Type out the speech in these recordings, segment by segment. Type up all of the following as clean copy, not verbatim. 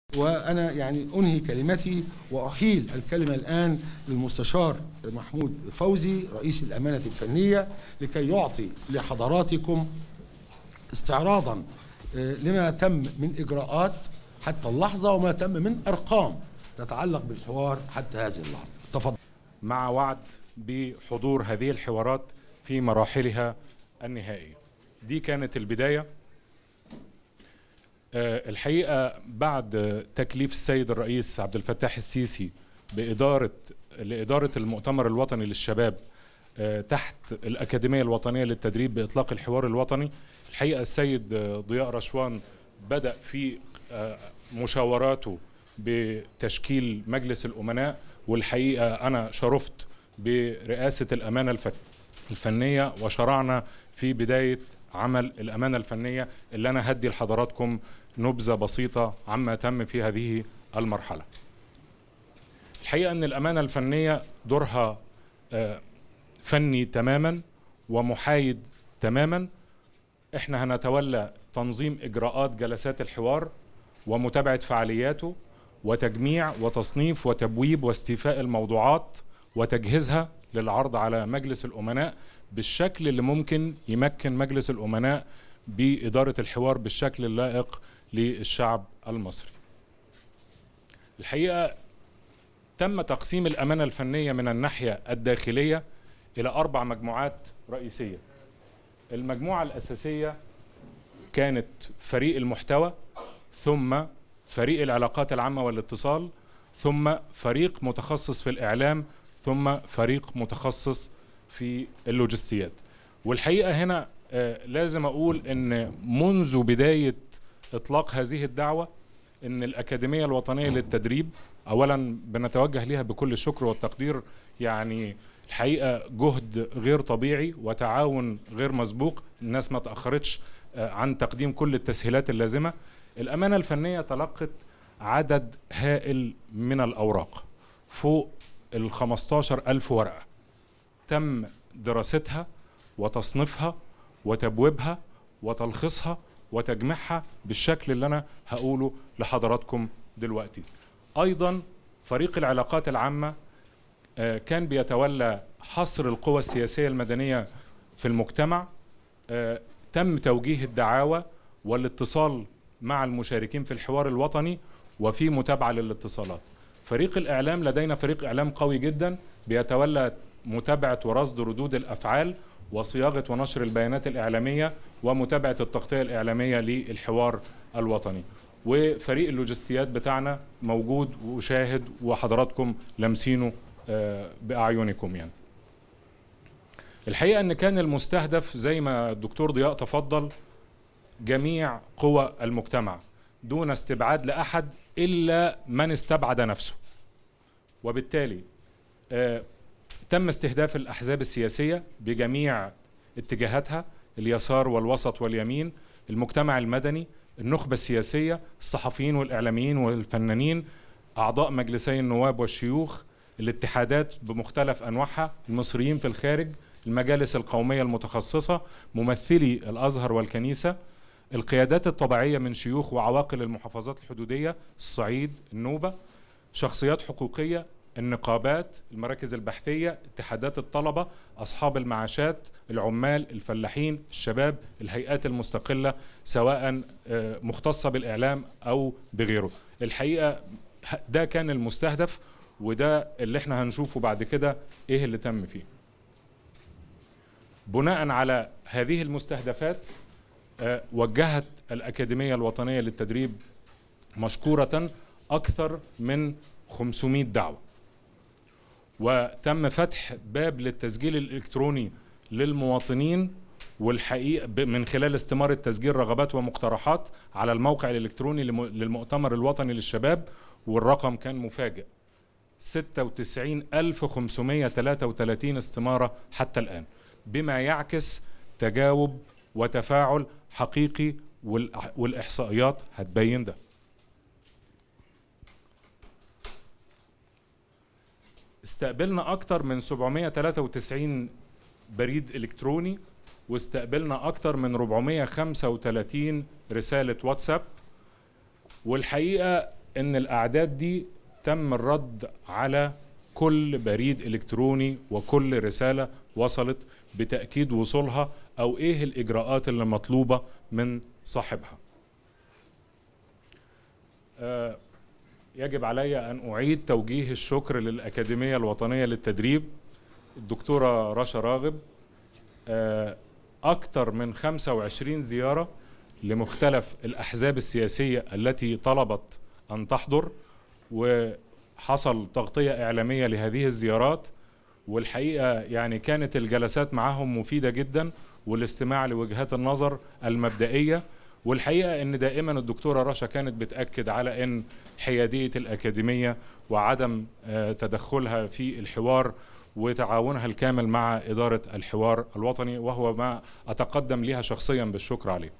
وأنا يعني أنهي كلمتي وأحيل الكلمة الآن للمستشار محمود فوزي رئيس الأمانة الفنية لكي يعطي لحضراتكم استعراضا لما تم من إجراءات حتى اللحظة وما تم من أرقام تتعلق بالحوار حتى هذه اللحظة. تفضل. مع وعد بحضور هذه الحوارات في مراحلها النهائية. دي كانت البداية. الحقيقة بعد تكليف السيد الرئيس عبد الفتاح السيسي لإدارة المؤتمر الوطني للشباب تحت الأكاديمية الوطنية للتدريب بإطلاق الحوار الوطني، الحقيقة السيد ضياء رشوان بدأ في مشاوراته بتشكيل مجلس الأمناء، والحقيقة أنا شرفت برئاسة الأمانة الفنية وشرعنا في بداية عمل الأمانة الفنية اللي أنا هدي لحضراتكم نبذة بسيطة عما تم في هذه المرحلة. الحقيقة أن الأمانة الفنية دورها فني تماما ومحايد تماما. احنا هنتولى تنظيم إجراءات جلسات الحوار ومتابعة فعالياته وتجميع وتصنيف وتبويب واستيفاء الموضوعات وتجهيزها للعرض على مجلس الأمناء بالشكل اللي ممكن يمكن مجلس الأمناء بإدارة الحوار بالشكل اللائق للشعب المصري. الحقيقة تم تقسيم الأمانة الفنية من الناحية الداخلية إلى 4 مجموعات رئيسية. المجموعة الأساسية كانت فريق المحتوى، ثم فريق العلاقات العامة والاتصال، ثم فريق متخصص في الإعلام، ثم فريق متخصص في اللوجستيات. والحقيقة هنا لازم أقول أن منذ بداية إطلاق هذه الدعوة أن الأكاديمية الوطنية للتدريب أولا بنتوجه لها بكل الشكر والتقدير، يعني الحقيقة جهد غير طبيعي وتعاون غير مسبوق، الناس ما تأخرتش عن تقديم كل التسهيلات اللازمة. الأمانة الفنية تلقت عدد هائل من الأوراق فوق 15,000 ورقة تم دراستها وتصنيفها وتبويبها وتلخيصها وتجميعها بالشكل اللي أنا هقوله لحضراتكم دلوقتي. أيضا فريق العلاقات العامة كان بيتولى حصر القوى السياسية المدنية في المجتمع، تم توجيه الدعاوى والاتصال مع المشاركين في الحوار الوطني وفي متابعة للاتصالات. فريق الإعلام لدينا فريق إعلام قوي جدا بيتولى متابعة ورصد ردود الأفعال وصياغة ونشر البيانات الإعلامية ومتابعة التغطية الإعلامية للحوار الوطني. وفريق اللوجستيات بتاعنا موجود وشاهد وحضراتكم لمسينه بأعينكم. يعني الحقيقة أن كان المستهدف زي ما الدكتور ضياء تفضل جميع قوى المجتمع دون استبعاد لأحد إلا من استبعد نفسه. وبالتالي تم استهداف الأحزاب السياسية بجميع اتجاهاتها، اليسار والوسط واليمين، المجتمع المدني، النخبة السياسية، الصحفيين والإعلاميين والفنانين، أعضاء مجلسي النواب والشيوخ، الاتحادات بمختلف أنواعها، المصريين في الخارج، المجالس القومية المتخصصة، ممثلي الأزهر والكنيسة، القيادات الطبيعية من شيوخ وعواقل المحافظات الحدودية، الصعيد، النوبة، شخصيات حقوقية، النقابات، المراكز البحثية، اتحادات الطلبة، أصحاب المعاشات، العمال، الفلاحين، الشباب، الهيئات المستقلة سواء مختصة بالإعلام أو بغيره. الحقيقة ده كان المستهدف وده اللي احنا هنشوفه بعد كده ايه اللي تم فيه. بناء على هذه المستهدفات وجهت الأكاديمية الوطنية للتدريب مشكورة أكثر من 500 دعوة، وتم فتح باب للتسجيل الإلكتروني للمواطنين، والحقيقة من خلال استمارة تسجيل رغبات ومقترحات على الموقع الإلكتروني للمؤتمر الوطني للشباب، والرقم كان مفاجئ 96,533 استمارة حتى الآن، بما يعكس تجاوب وتفاعل حقيقي، والإحصائيات هتبين ده. استقبلنا أكثر من 793 بريد إلكتروني، واستقبلنا أكثر من 435 رسالة واتساب. والحقيقة ان الاعداد دي تم الرد على كل بريد الكتروني وكل رسالة وصلت بتأكيد وصولها او ايه الاجراءات اللي مطلوبة من صاحبها. يجب علي ان اعيد توجيه الشكر للأكاديمية الوطنية للتدريب الدكتورة رشا راغب. اكثر من 25 زيارة لمختلف الأحزاب السياسية التي طلبت أن تحضر، وحصل تغطية إعلامية لهذه الزيارات، والحقيقة يعني كانت الجلسات معهم مفيدة جدا والاستماع لوجهات النظر المبدئية. والحقيقة أن دائما الدكتورة رشا كانت بتأكد على أن حيادية الأكاديمية وعدم تدخلها في الحوار وتعاونها الكامل مع إدارة الحوار الوطني، وهو ما أتقدم لها شخصيا بالشكر عليه.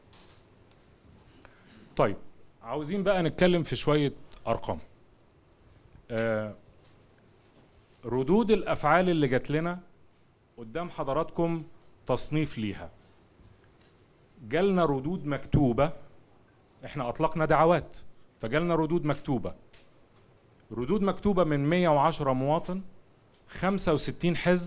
طيب، عاوزين بقى نتكلم في شوية أرقام. ردود الأفعال اللي جات لنا قدام حضراتكم تصنيف ليها. جالنا ردود مكتوبة، احنا أطلقنا دعوات فجالنا ردود مكتوبة. ردود مكتوبة من 110 مواطن، 65 حزب،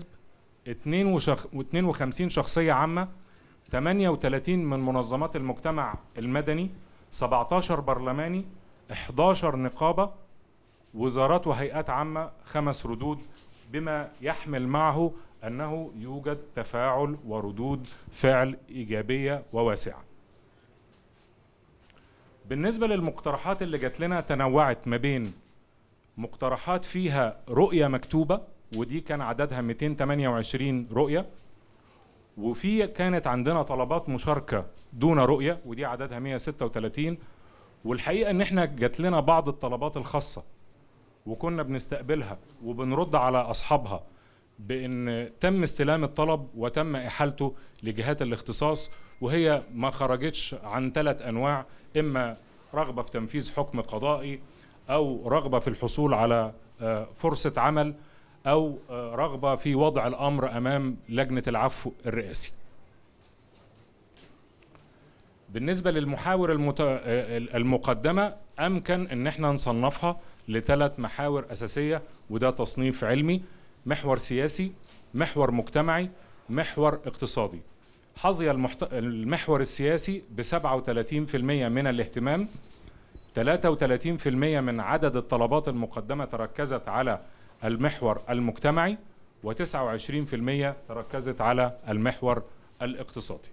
52 شخصية عامة، 38 من منظمات المجتمع المدني، 17 برلماني، 11 نقابة، وزارات وهيئات عامة، 5 ردود، بما يحمل معه أنه يوجد تفاعل وردود فعل إيجابية وواسعة. بالنسبة للمقترحات اللي جات لنا تنوعت ما بين مقترحات فيها رؤية مكتوبة، ودي كان عددها 228 رؤية، وفي كانت عندنا طلبات مشاركة دون رؤية ودي عددها 136. والحقيقة ان احنا جات لنا بعض الطلبات الخاصة وكنا بنستقبلها وبنرد على أصحابها بأن تم استلام الطلب وتم إحالته لجهات الاختصاص، وهي ما خرجتش عن 3 أنواع: إما رغبة في تنفيذ حكم قضائي، أو رغبة في الحصول على فرصة عمل، أو رغبة في وضع الأمر أمام لجنة العفو الرئاسي. بالنسبة للمحاور المقدمة أمكن أن احنا نصنفها ل3 محاور أساسية، وده تصنيف علمي: محور سياسي، محور مجتمعي، محور اقتصادي. حظي المحور السياسي ب37% من الاهتمام، 33% من عدد الطلبات المقدمة تركزت على المحور المجتمعي، و29% تركزت على المحور الاقتصادي.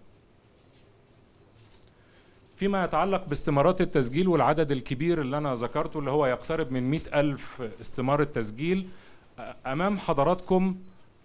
فيما يتعلق باستمارات التسجيل والعدد الكبير اللي أنا ذكرته اللي هو يقترب من 100,000 استمارة تسجيل، أمام حضراتكم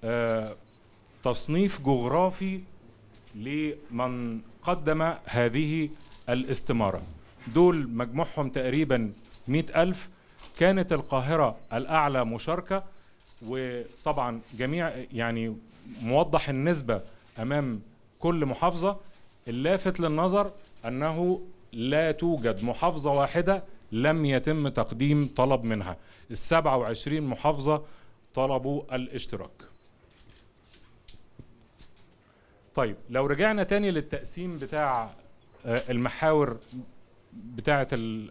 تصنيف جغرافي لمن قدم هذه الاستمارة. دول مجموعهم تقريبا 100,000. كانت القاهرة الأعلى مشاركة، وطبعا جميع يعني موضح النسبة أمام كل محافظة. اللافت للنظر أنه لا توجد محافظة واحدة لم يتم تقديم طلب منها. 27 محافظة طلبوا الاشتراك. طيب، لو رجعنا تاني للتقسيم بتاع المحاور بتاعة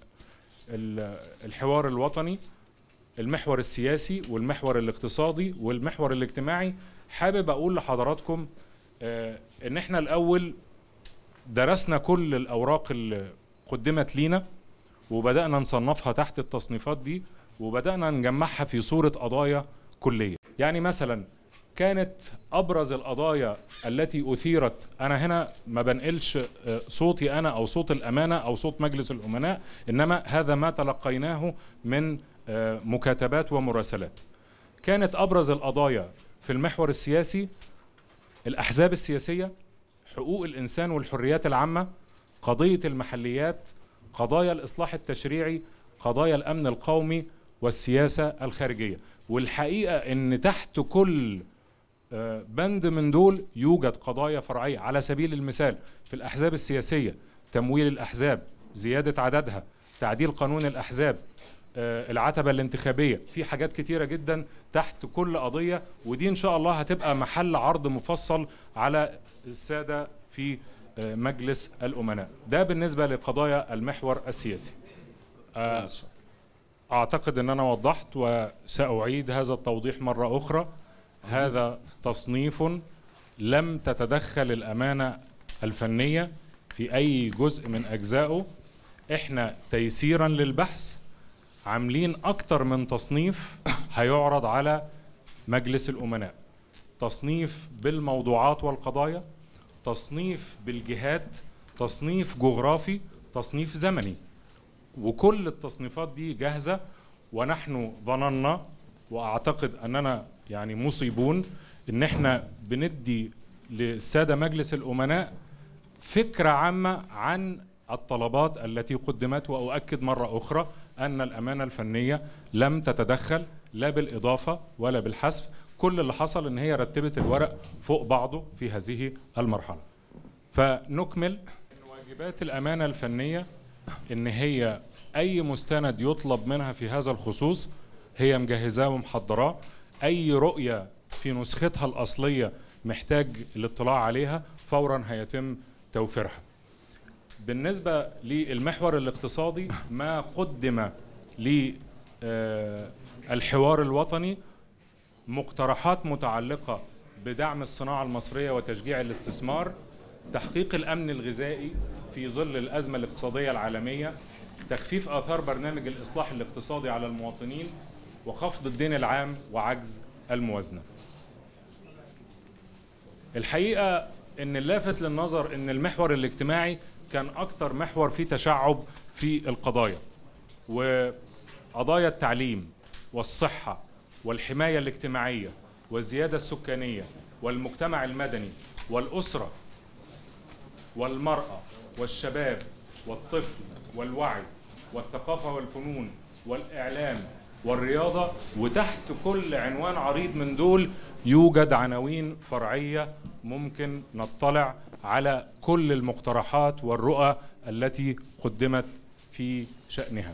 الحوار الوطني، المحور السياسي والمحور الاقتصادي والمحور الاجتماعي، حابب أقول لحضراتكم إن احنا الأول درسنا كل الأوراق اللي قدمت لينا وبدأنا نصنفها تحت التصنيفات دي، وبدأنا نجمعها في صورة قضايا كلية. يعني مثلا كانت أبرز القضايا التي أثيرت، أنا هنا ما بنقلش صوتي أنا أو صوت الأمانة أو صوت مجلس الأمناء، إنما هذا ما تلقيناه من مكاتبات ومراسلات. كانت أبرز القضايا في المحور السياسي الأحزاب السياسية، حقوق الإنسان والحريات العامة، قضية المحليات، قضايا الإصلاح التشريعي، قضايا الأمن القومي والسياسة الخارجية. والحقيقة إن تحت كل بند من دول يوجد قضايا فرعية. على سبيل المثال في الأحزاب السياسية تمويل الأحزاب، زيادة عددها، تعديل قانون الأحزاب، العتبة الانتخابية، في حاجات كتيرة جدا تحت كل قضية، ودي إن شاء الله هتبقى محل عرض مفصل على السادة في مجلس الأمناء. ده بالنسبة لقضايا المحور السياسي. أعتقد أن أنا وضحت وسأعيد هذا التوضيح مرة أخرى. هذا تصنيف لم تتدخل الأمانة الفنية في أي جزء من أجزائه. إحنا تيسيرا للبحث عاملين أكتر من تصنيف هيعرض على مجلس الأمناء: تصنيف بالموضوعات والقضايا، تصنيف بالجهات، تصنيف جغرافي، تصنيف زمني. وكل التصنيفات دي جاهزة، ونحن ظننا وأعتقد أننا يعني مصيبون إن احنا بندي للسادة مجلس الأمناء فكرة عامة عن الطلبات التي قدمت. وأؤكد مرة أخرى أن الأمانة الفنية لم تتدخل لا بالإضافة ولا بالحذف. كل اللي حصل إن هي رتبت الورق فوق بعضه في هذه المرحلة. فنكمل واجبات الأمانة الفنية إن هي أي مستند يطلب منها في هذا الخصوص هي مجهزاه ومحضراه. أي رؤية في نسختها الأصلية محتاج الاطلاع عليها فورا هيتم توفيرها. بالنسبة للمحور الاقتصادي، ما قدم للحوار الوطني مقترحات متعلقة بدعم الصناعة المصرية وتشجيع الاستثمار، تحقيق الأمن الغذائي في ظل الأزمة الاقتصادية العالمية، تخفيف آثار برنامج الإصلاح الاقتصادي على المواطنين، وخفض الدين العام وعجز الموازنة. الحقيقة إن اللافت للنظر إن المحور الاجتماعي كان أكتر محور فيه تشعب في القضايا، وقضايا التعليم والصحة والحماية الاجتماعية والزيادة السكانية والمجتمع المدني والأسرة والمرأة والشباب والطفل والوعي والثقافة والفنون والإعلام والرياضة. وتحت كل عنوان عريض من دول يوجد عناوين فرعية ممكن نطلع على كل المقترحات والرؤى التي قدمت في شأنها.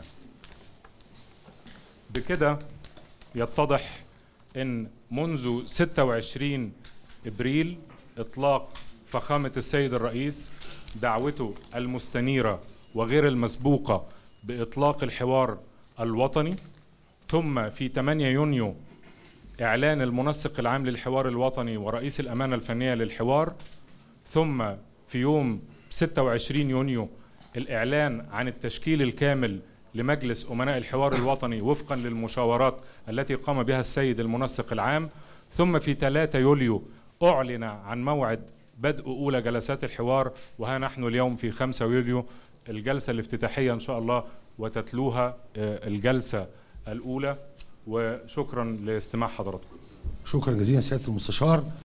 بكده يتضح أن منذ 26 إبريل إطلاق فخامة السيد الرئيس دعوته المستنيرة وغير المسبوقة بإطلاق الحوار الوطني، ثم في 8 يونيو إعلان المنسق العام للحوار الوطني ورئيس الأمانة الفنية للحوار، ثم في يوم 26 يونيو الإعلان عن التشكيل الكامل لمجلس أمناء الحوار الوطني وفقا للمشاورات التي قام بها السيد المنسق العام، ثم في 3 يوليو أعلن عن موعد بدء أولى جلسات الحوار، وها نحن اليوم في 5 يوليو الجلسة الافتتاحية إن شاء الله وتتلوها الجلسة الأولى. وشكرا لاستماع حضراتكم. شكرا جزيلا سيادة المستشار.